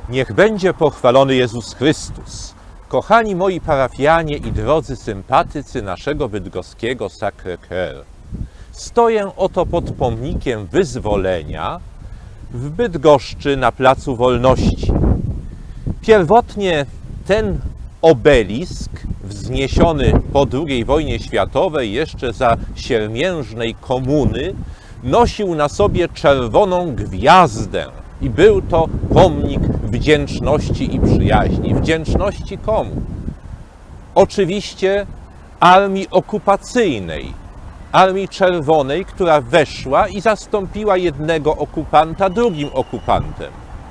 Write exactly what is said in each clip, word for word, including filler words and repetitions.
Niech będzie pochwalony Jezus Chrystus. Kochani moi parafianie i drodzy sympatycy naszego bydgoskiego Sacré-Cœur. Stoję oto pod pomnikiem wyzwolenia w Bydgoszczy na Placu Wolności. Pierwotnie ten obelisk wzniesiony po drugiej wojnie światowej, jeszcze za siermiężnej komuny, nosił na sobie czerwoną gwiazdę i był to pomnik wdzięczności i przyjaźni. Wdzięczności komu? Oczywiście armii okupacyjnej, Armii Czerwonej, która weszła i zastąpiła jednego okupanta drugim okupantem.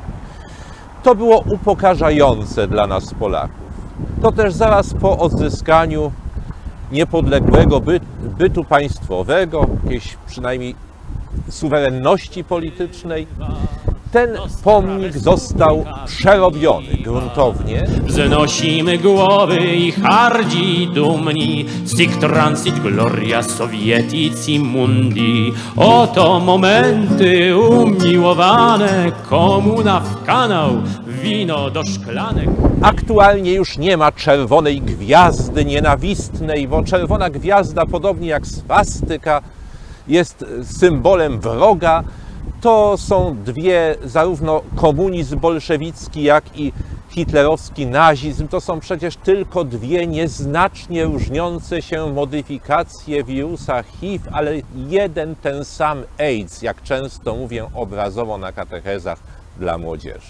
To było upokarzające dla nas Polaków. To też zaraz po odzyskaniu niepodległego bytu państwowego, jakiejś przynajmniej suwerenności politycznej, ten pomnik został przerobiony gruntownie. Wznosimy głowy i hardzi dumni, sic transit gloria sovietici mundi. Oto momenty umiłowane, komuna w kanał, wino do szklanek. Aktualnie już nie ma czerwonej gwiazdy nienawistnej, bo czerwona gwiazda, podobnie jak swastyka, jest symbolem wroga. To są dwie, zarówno komunizm bolszewicki, jak i hitlerowski nazizm, to są przecież tylko dwie nieznacznie różniące się modyfikacje wirusa H I V, ale jeden ten sam AIDS, jak często mówię obrazowo na katechezach dla młodzieży.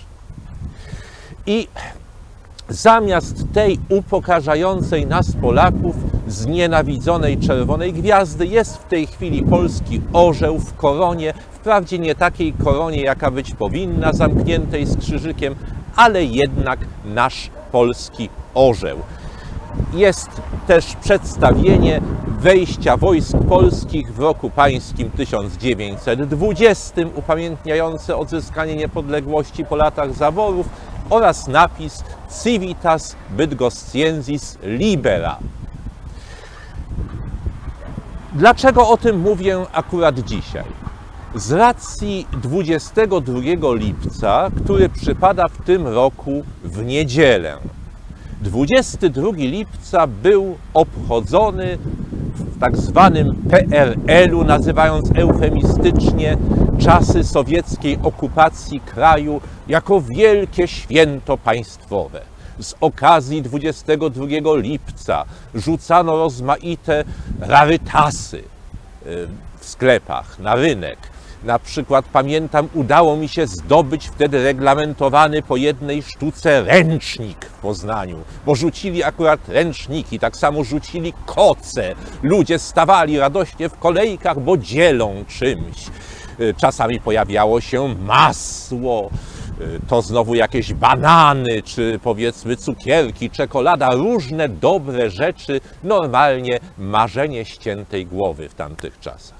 I zamiast tej upokarzającej nas Polaków znienawidzonej czerwonej gwiazdy jest w tej chwili polski orzeł w koronie, wprawdzie nie takiej koronie, jaka być powinna, zamkniętej z krzyżykiem, ale jednak nasz polski orzeł. Jest też przedstawienie wejścia wojsk polskich w roku pańskim tysiąc dziewięćset dwudziestym, upamiętniające odzyskanie niepodległości po latach zaborów, oraz napis Civitas Bydgosciensis Libera. Dlaczego o tym mówię akurat dzisiaj? Z racji dwudziestego drugiego lipca, który przypada w tym roku w niedzielę. dwudziestego drugiego lipca był obchodzony w tak zwanym P R L u, nazywając eufemistycznie czasy sowieckiej okupacji kraju, jako wielkie święto państwowe. Z okazji dwudziestego drugiego lipca rzucano rozmaite rarytasy w sklepach, na rynek. Na przykład, pamiętam, udało mi się zdobyć wtedy reglamentowany po jednej sztuce ręcznik w Poznaniu, bo rzucili akurat ręczniki, tak samo rzucili koce. Ludzie stawali radośnie w kolejkach, bo dzielą czymś. Czasami pojawiało się masło, to znowu jakieś banany, czy powiedzmy cukierki, czekolada, różne dobre rzeczy, normalnie marzenie ściętej głowy w tamtych czasach.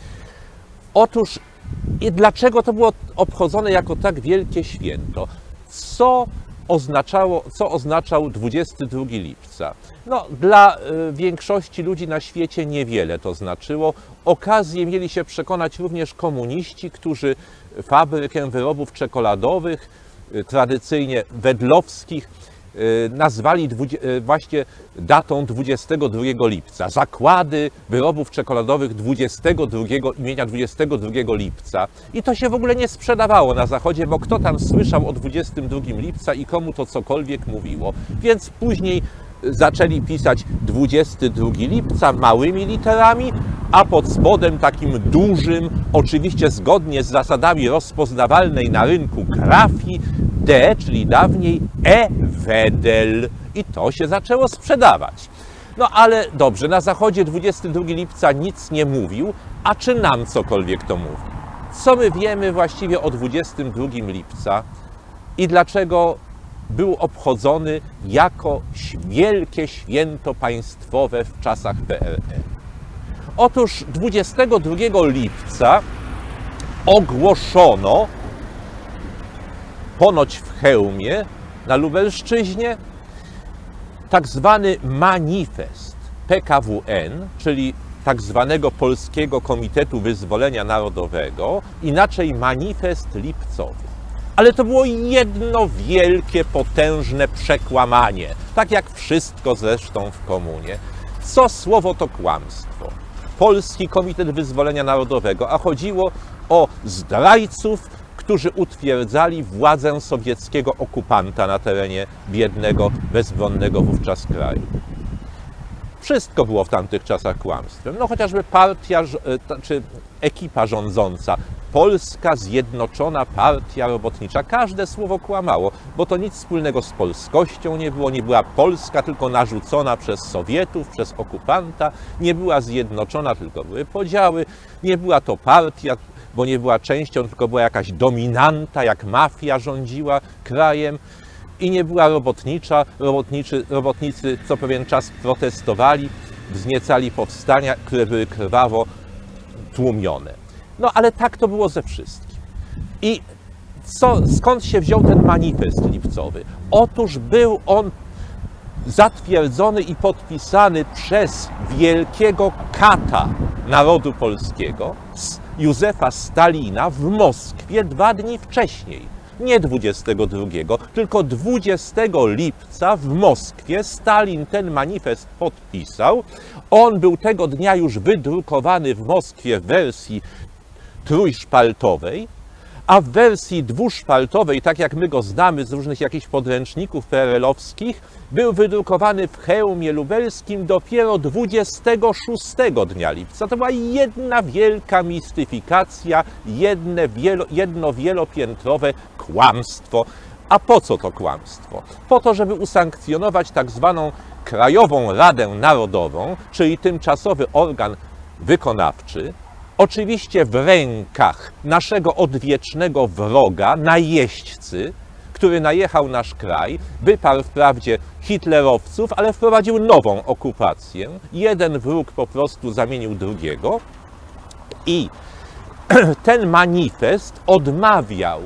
Otóż i dlaczego to było obchodzone jako tak wielkie święto? Co oznaczało, co oznaczał dwudziestego drugiego lipca? No, dla y, większości ludzi na świecie niewiele to znaczyło. Okazję mieli się przekonać również komuniści, którzy fabrykę wyrobów czekoladowych, y, tradycyjnie wedlowskich, y, nazwali y, właśnie datą dwudziestego drugiego lipca. Zakłady wyrobów czekoladowych dwudziestego drugiego, imienia dwudziestego drugiego lipca. I to się w ogóle nie sprzedawało na Zachodzie, bo kto tam słyszał o dwudziestego drugiego lipca i komu to cokolwiek mówiło. Więc później zaczęli pisać dwudziestego drugiego lipca małymi literami, a pod spodem takim dużym, oczywiście zgodnie z zasadami rozpoznawalnej na rynku grafii, D, czyli dawniej E-Wedel. I to się zaczęło sprzedawać. No ale dobrze, na Zachodzie dwudziestego drugiego lipca nic nie mówił, a czy nam cokolwiek to mówi? Co my wiemy właściwie o dwudziestego drugiego lipca i dlaczego był obchodzony jako wielkie święto państwowe w czasach P R L? Otóż dwudziestego drugiego lipca ogłoszono, ponoć w Chełmie na Lubelszczyźnie, tak zwany manifest P K W N, czyli tak zwanego Polskiego Komitetu Wyzwolenia Narodowego, inaczej manifest lipcowy. Ale to było jedno wielkie, potężne przekłamanie. Tak jak wszystko zresztą w komunie. Co słowo to kłamstwo. Polski Komitet Wyzwolenia Narodowego, a chodziło o zdrajców, którzy utwierdzali władzę sowieckiego okupanta na terenie biednego, bezbronnego wówczas kraju. Wszystko było w tamtych czasach kłamstwem. No chociażby partia, czy ekipa rządząca, Polska Zjednoczona Partia Robotnicza, każde słowo kłamało, bo to nic wspólnego z polskością nie było, nie była Polska, tylko narzucona przez Sowietów, przez okupanta, nie była zjednoczona, tylko były podziały, nie była to partia, bo nie była częścią, tylko była jakaś dominanta, jak mafia rządziła krajem. I nie była robotnicza, robotniczy, robotnicy co pewien czas protestowali, wzniecali powstania, które były krwawo tłumione. No ale tak to było ze wszystkim. I co, skąd się wziął ten manifest lipcowy? Otóż był on zatwierdzony i podpisany przez wielkiego kata narodu polskiego, Józefa Stalina, w Moskwie dwa dni wcześniej. Nie dwudziestego drugiego, tylko dwudziestego lipca w Moskwie Stalin ten manifest podpisał. On był tego dnia już wydrukowany w Moskwie w wersji trójszpaltowej, a w wersji dwuszpaltowej, tak jak my go znamy z różnych jakichś podręczników P R L-owskich, był wydrukowany w Chełmie Lubelskim dopiero dwudziestego szóstego dnia lipca. To była jedna wielka mistyfikacja, jedne wielo, jedno wielopiętrowe kłamstwo. A po co to kłamstwo? Po to, żeby usankcjonować tak zwaną Krajową Radę Narodową, czyli tymczasowy organ wykonawczy, oczywiście w rękach naszego odwiecznego wroga, najeźdźcy, który najechał nasz kraj, wyparł wprawdzie hitlerowców, ale wprowadził nową okupację. Jeden wróg po prostu zamienił drugiego i ten manifest odmawiał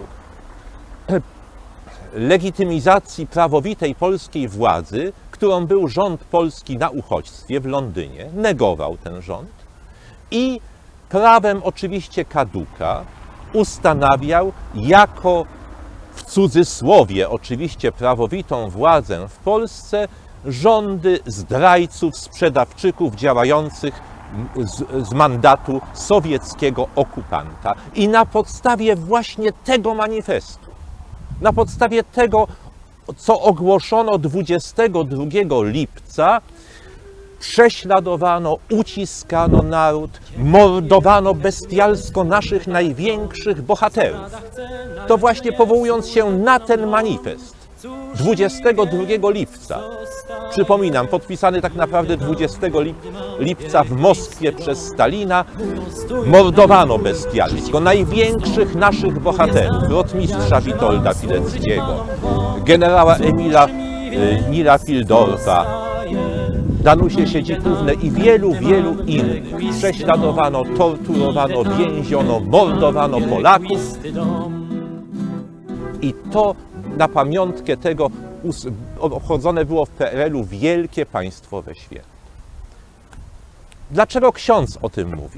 legitymizacji prawowitej polskiej władzy, którą był rząd polski na uchodźstwie w Londynie, negował ten rząd i prawem oczywiście kaduka ustanawiał jako w cudzysłowie oczywiście prawowitą władzę w Polsce rządy zdrajców, sprzedawczyków działających z, z mandatu sowieckiego okupanta. I na podstawie właśnie tego manifestu, na podstawie tego, co ogłoszono dwudziestego drugiego lipca, prześladowano, uciskano naród, mordowano bestialsko naszych największych bohaterów. To właśnie powołując się na ten manifest dwudziestego drugiego lipca, przypominam, podpisany tak naprawdę dwudziestego lipca w Moskwie przez Stalina, mordowano bestialsko największych naszych bohaterów, rotmistrza Witolda Pileckiego, generała Emila Nila Fildorfa, Danusię Siedzikównę i wielu, wielu innych. Prześladowano, torturowano, więziono, mordowano Polaków. I to na pamiątkę tego obchodzone było w P R L u wielkie państwowe święto. Dlaczego ksiądz o tym mówi?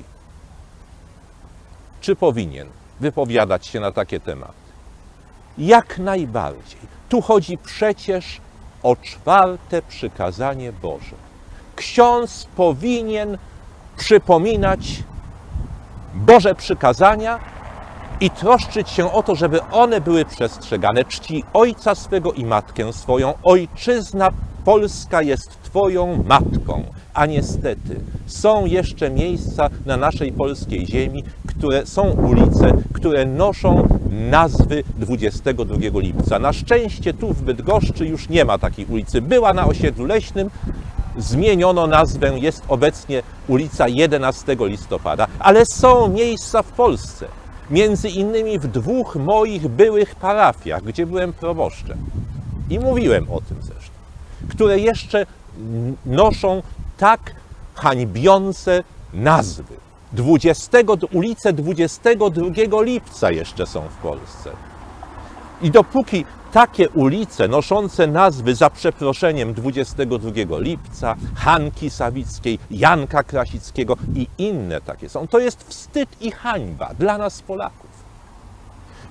Czy powinien wypowiadać się na takie tematy? Jak najbardziej. Tu chodzi przecież o czwarte przykazanie Boże. Ksiądz powinien przypominać Boże przykazania i troszczyć się o to, żeby one były przestrzegane. Czci ojca swego i matkę swoją. Ojczyzna Polska jest Twoją matką. A niestety są jeszcze miejsca na naszej polskiej ziemi, które są ulice, które noszą nazwy dwudziestego drugiego lipca. Na szczęście tu w Bydgoszczy już nie ma takiej ulicy. Była na osiedlu Leśnym, zmieniono nazwę, jest obecnie ulica jedenastego listopada. Ale są miejsca w Polsce, między innymi w dwóch moich byłych parafiach, gdzie byłem proboszczem. I mówiłem o tym zresztą, które jeszcze noszą tak hańbiące nazwy. dwudziestego, ulice dwudziestego drugiego lipca jeszcze są w Polsce. I dopóki takie ulice noszące nazwy za przeproszeniem dwudziestego drugiego lipca, Hanki Sawickiej, Janka Krasickiego i inne takie są, to jest wstyd i hańba dla nas Polaków.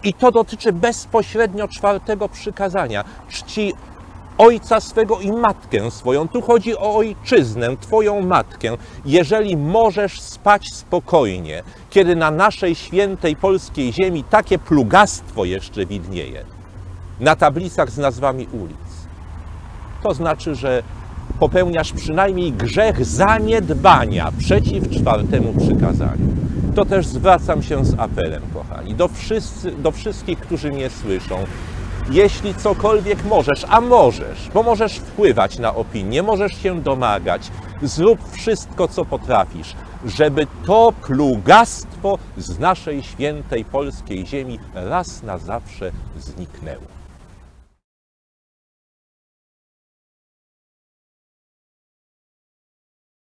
I to dotyczy bezpośrednio czwartego przykazania. Czci ojca swego i matkę swoją. Tu chodzi o ojczyznę, twoją matkę. Jeżeli możesz spać spokojnie, kiedy na naszej świętej polskiej ziemi takie plugastwo jeszcze widnieje, na tablicach z nazwami ulic, to znaczy, że popełniasz przynajmniej grzech zaniedbania przeciw czwartemu przykazaniu. To też zwracam się z apelem, kochani, do, wszyscy, do wszystkich, którzy mnie słyszą. Jeśli cokolwiek możesz, a możesz, bo możesz wpływać na opinię, możesz się domagać, zrób wszystko, co potrafisz, żeby to plugastwo z naszej świętej polskiej ziemi raz na zawsze zniknęło.